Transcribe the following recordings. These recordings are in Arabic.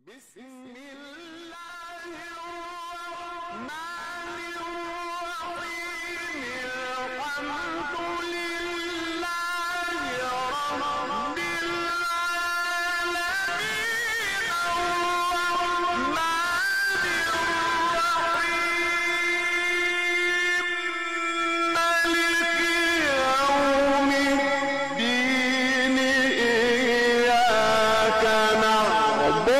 بسم الله الرحمن الرحيم الحمد لله رب العالمين الرحمن الرحيم مالك يوم الدين إياك نعبد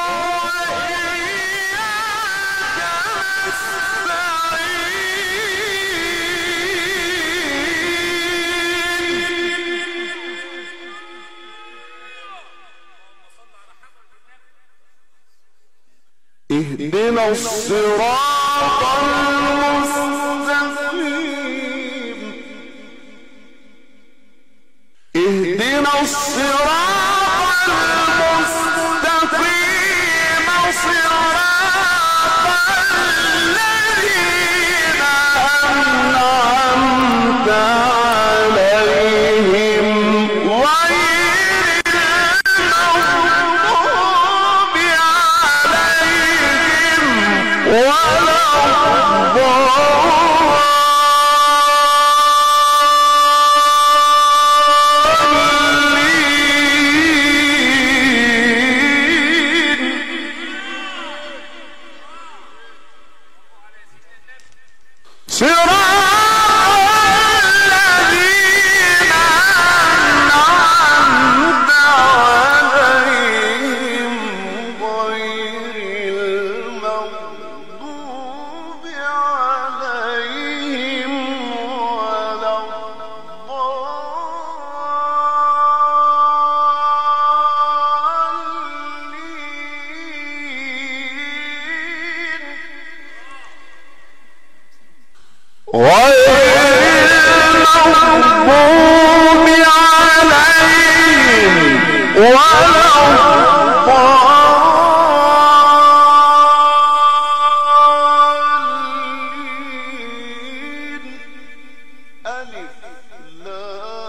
اهدنا الصراط المستقيم اهدنا الصراط المستقيم صراط الذين أنعمت عليهم غير المغضوب عليهم ولا ألف لام